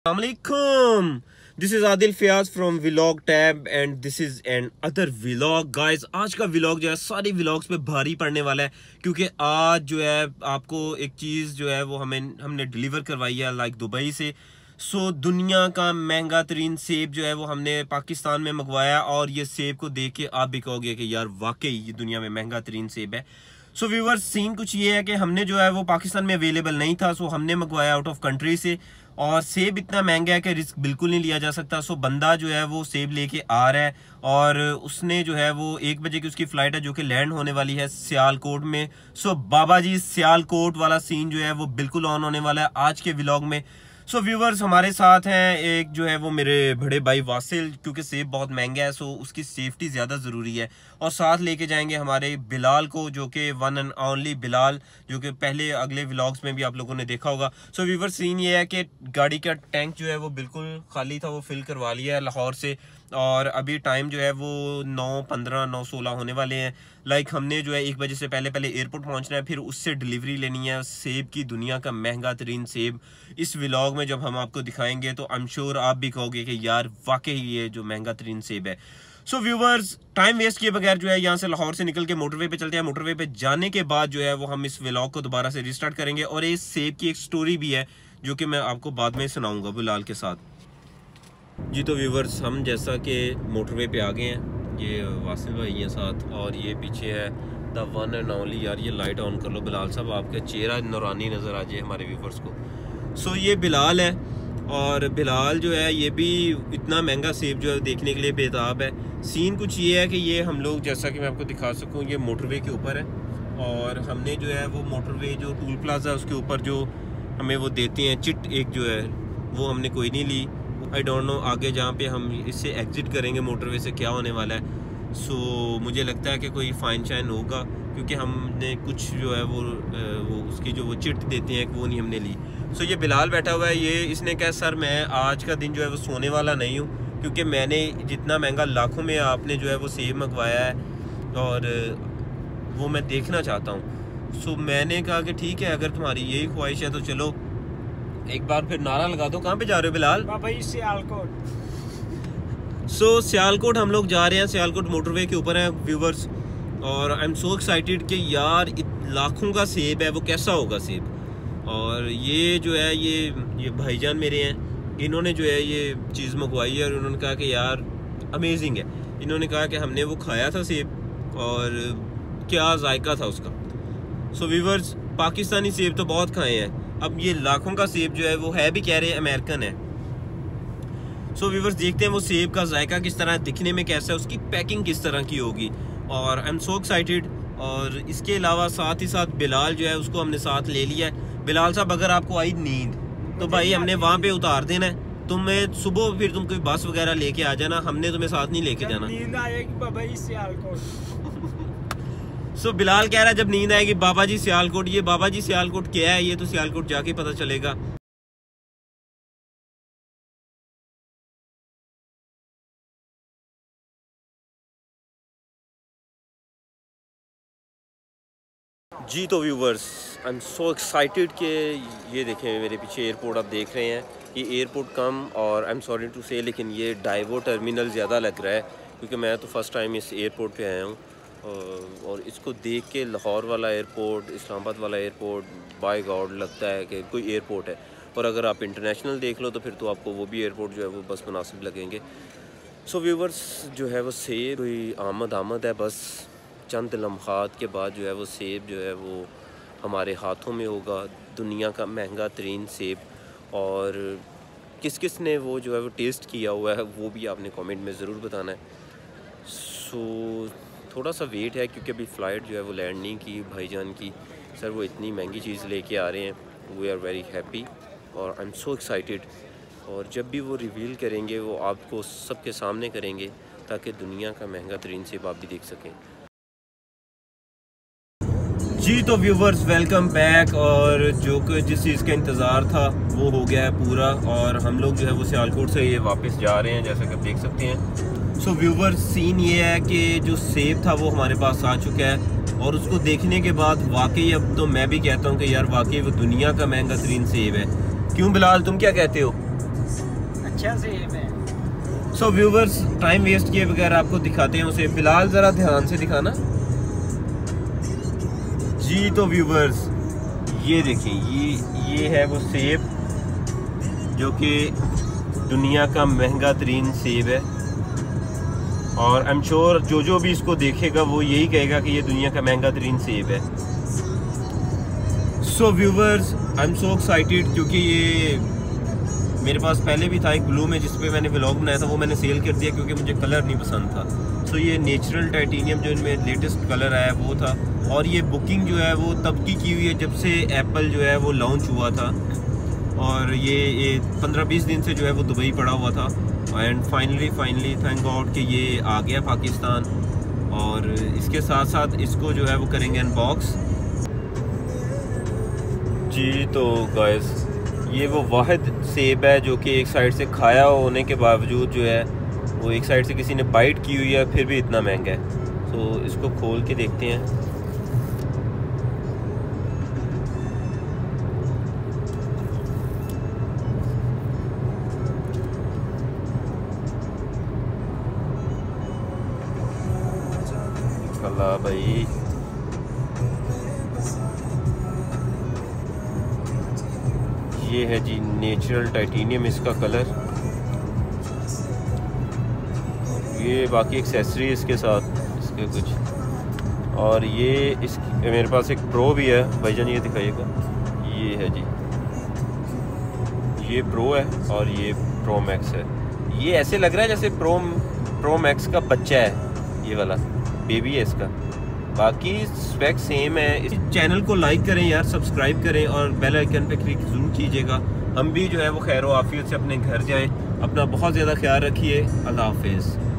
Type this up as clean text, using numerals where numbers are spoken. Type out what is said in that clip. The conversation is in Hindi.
Assalamualaikum. This is Adil Fayaz from vlog tab and this is another vlog guys. आज का व्लॉग जो है सारे व्लॉग्स पे भारी पड़ने वाला है क्योंकि आज जो है आपको एक चीज़ जो है वो हमने डिलीवर करवाई है लाइक दुबई से। सो दुनिया का महंगा तरीन सेब जो है वो हमने पाकिस्तान में मंगवाया और ये सेब को देख के आप भी कहोगे कि यार वाकई ये दुनिया में महंगा तरीन सेब है। सो व्यूअर्स सीन कुछ ये है कि हमने जो है वो पाकिस्तान में अवेलेबल नहीं था, सो हमने मंगवाया आउट ऑफ कंट्री से और सेब इतना महंगा है कि रिस्क बिल्कुल नहीं लिया जा सकता। सो बंदा जो है वो सेब लेके आ रहा है और उसने जो है वो 1 बजे की उसकी फ्लाइट है जो कि लैंड होने वाली है सियालकोट में। सो बाबा जी सियालकोट वाला सीन जो है वो बिल्कुल ऑन होने वाला है आज के व्लॉग में। सो व्यूवर्स हमारे साथ हैं एक जो है वो मेरे बड़े भाई वासिल, क्योंकि सेब बहुत महंगा है सो उसकी सेफ्टी ज़्यादा ज़रूरी है, और साथ लेके जाएंगे हमारे बिलाल को जो कि वन एंड ओनली बिलाल, जो कि पहले अगले व्लॉग्स में भी आप लोगों ने देखा होगा। सो व्यूवर्स सीन ये है कि गाड़ी का टैंक जो है वो बिल्कुल खाली था, वो फिल करवा लिया है लाहौर से और अभी टाइम जो है वो 9:15 9:16 होने वाले हैं। लाइक हमने जो है 1 बजे से पहले एयरपोर्ट पहुंचना है, फिर उससे डिलीवरी लेनी है सेब की, दुनिया का महंगा तरीन सेब। इस व्लॉग में जब हम आपको दिखाएंगे तो आई एम श्योर आप भी कहोगे कि यार वाकई ये जो महंगा तरीन सेब है। सो व्यूवर्स टाइम वेस्ट किए बगैर जो है यहाँ से लाहौर से निकल के मोटरवे पे चलते हैं। मोटरवे पे जाने के बाद जो है वो हम इस व्लॉग को दोबारा से रिस्टार्ट करेंगे और इस सेब की एक स्टोरी भी है जो कि मैं आपको बाद में सुनाऊंगा बिलाल के साथ। जी तो व्यूवर्स हम जैसा कि मोटरवे पे आ गए हैं, ये वासिल भाई हैं साथ और ये पीछे है द वन एंड ओनली। यार ये लाइट ऑन कर लो बिलाल साहब, आपका चेहरा नूरानी नज़र आ जाए हमारे व्यूवर्स को। सो ये बिलाल है और बिलाल जो है ये भी इतना महंगा सेब जो है देखने के लिए बेताब है। सीन कुछ ये है कि ये हम लोग जैसा कि मैं आपको दिखा सकूँ ये मोटरवे के ऊपर है और हमने जो है वो मोटरवे जो टूल प्लाजा उसके ऊपर जो हमें वो देते हैं चिट एक जो है वो हमने कोई नहीं ली। आई डोंट नो आगे जहाँ पे हम इससे एग्जिट करेंगे मोटरवे से क्या होने वाला है। सो मुझे लगता है कि कोई फाइन शाइन होगा क्योंकि हमने कुछ जो है वो उसकी जो वो चिट देते हैं वो नहीं हमने ली। सो ये बिलाल बैठा हुआ है, ये इसने कहा सर मैं आज का दिन जो है वो सोने वाला नहीं हूँ क्योंकि मैंने जितना महंगा लाखों में आपने जो है वो सेब मंगवाया है और वो मैं देखना चाहता हूँ। सो मैंने कहा कि ठीक है अगर तुम्हारी यही ख्वाहिश है तो चलो एक बार फिर नारा लगा दो। कहाँ पे जा रहे हो बिलाल? भाई सियालकोट। सो सियालकोट हम लोग जा रहे हैं, सियालकोट मोटरवे के ऊपर है व्यूवर्स और आई एम सो एक्साइटेड कि यार लाखों का सेब है वो कैसा होगा सेब। और ये जो है ये भाईजान मेरे हैं, इन्होंने जो है ये चीज़ मंगवाई है और उन्होंने कहा कि यार अमेजिंग है। इन्होंने कहा कि हमने वो खाया था सेब और क्या जायका था उसका। सो व्यूवर्स पाकिस्तानी सेब तो बहुत खाए हैं, अब ये लाखों का सेब जो है वो है भी कह रहे हैं अमेरिकन है। सो व्यूवर्स देखते हैं वो सेब का जायका किस तरह है, दिखने में कैसा है, उसकी पैकिंग किस तरह की होगी और आई एम सो एक्साइटेड। और इसके अलावा साथ ही साथ बिलाल जो है उसको हमने साथ ले लिया है। बिलाल साहब अगर आपको आई नींद तो भाई हमने वहाँ पे उतार देना है, तुम्हें सुबह फिर तुम कोई बस वगैरह लेके आ जाना, हमने तुम्हें साथ नहीं लेके जाना। नींद आएगी बाबा जी सियालकोट। सो बिलाल कह रहा है जब नींद आएगी बाबा जी सियालकोट। ये बाबा जी सियालकोट क्या है ये तो सियालकोट जाके पता चलेगा। जी तो viewers I am so excited कि ये देखें मेरे पीछे एयरपोर्ट आप देख रहे हैं, ये एयरपोर्ट कम और आई एम सॉरी टू से लेकिन ये डाइवो टर्मिनल ज़्यादा लग रहा है क्योंकि मैं तो फर्स्ट टाइम इस एयरपोर्ट पे आया हूँ और इसको देख के लाहौर वाला एयरपोर्ट, इस्लामाबाद वाला एयरपोर्ट बाय गॉड लगता है कि कोई एयरपोर्ट है। और अगर आप इंटरनेशनल देख लो तो फिर तो आपको वो भी एयरपोर्ट जो है वो बस मुनासिब लगेंगे। सो व्यूवर्स जो है वो सेब कोई आमद है, बस चंद लम्हात के बाद जो है वो सेब जो है वो हमारे हाथों में होगा, दुनिया का महंगा तरीन सेब। और किस किस ने वो जो है वो टेस्ट किया हुआ है वो भी आपने कमेंट में ज़रूर बताना है। सो थोड़ा सा वेट है क्योंकि अभी फ़्लाइट जो है वो लैंड नहीं की भाईजान की। सर वो इतनी महंगी चीज़ लेके आ रहे हैं, वी आर वेरी हैप्पी और आई एम सो एक्साइटेड। और जब भी वो रिवील करेंगे वो आपको सबके सामने करेंगे ताकि दुनिया का महंगा तरीन सेब आप भी देख सकें। जी तो व्यूवर्स वेलकम बैक, और जो कि जिस चीज़ का इंतज़ार था वो हो गया है पूरा और हम लोग जो है वो सियालकोट से ये वापस जा रहे हैं जैसा कि आप देख सकते हैं। सो व्यूवर्स सीन ये है कि जो सेब था वो हमारे पास आ चुका है और उसको देखने के बाद वाकई अब तो मैं भी कहता हूँ कि यार वाकई वो दुनिया का महंगा तरीन सेब है। क्यों बिलाल तुम क्या कहते हो? अच्छा सेब है। सो व्यूवर्स, टाइम वेस्ट किए बगैर आपको दिखाते हैं उसे। बिलाल ज़रा ध्यान से दिखाना जी। तो व्यूवर्स ये देखिए, ये है वो सेब जो कि दुनिया का महंगा तरीन सेब है, और आई एम श्योर जो भी इसको देखेगा वो यही कहेगा कि ये दुनिया का महंगा तरीन सेब है। So viewers, I am so excited, क्योंकि ये मेरे पास पहले भी था एक ब्लू में जिस पे मैंने व्लॉग बनाया था, वो मैंने सेल कर दिया क्योंकि मुझे कलर नहीं पसंद था। सो ये नेचुरल टाइटेनियम जो इनमें लेटेस्ट कलर आया वो था, और ये बुकिंग जो है वो तब की हुई है जब से एप्पल जो है वो लॉन्च हुआ था, और ये 15-20 दिन से जो है वो दुबई पड़ा हुआ था। एंड फाइनली थैंक गॉड कि ये आ गया पाकिस्तान, और इसके साथ साथ इसको जो है वो करेंगे अनबॉक्स जी। तो गाइस, ये वो वाहिद सेब है जो कि एक साइड से खाया होने के बावजूद जो है वो एक साइड से किसी ने बाइट की हुई है, फिर भी इतना महंगा है। तो इसको खोल के देखते हैं। अल्लाह भाई, ये है जी नेचुरल टाइटेनियम इसका कलर। ये बाकी एक्सेसरी इसके साथ इसके कुछ, और ये इस मेरे पास एक प्रो भी है भाईजान, ये दिखाइएगा। ये है जी, ये प्रो है और ये प्रो मैक्स है। ये ऐसे लग रहा है जैसे प्रो मैक्स का बच्चा है, ये वाला बेबी है इसका। बाकी स्पेक सेम है। इस चैनल को लाइक करें यार, सब्सक्राइब करें और बेल आइकन पे क्लिक ज़रूर कीजिएगा। हम भी जो है वो खैर आफियत से अपने घर जाएं। अपना बहुत ज़्यादा ख्याल रखिए। अल्लाह हाफिज़।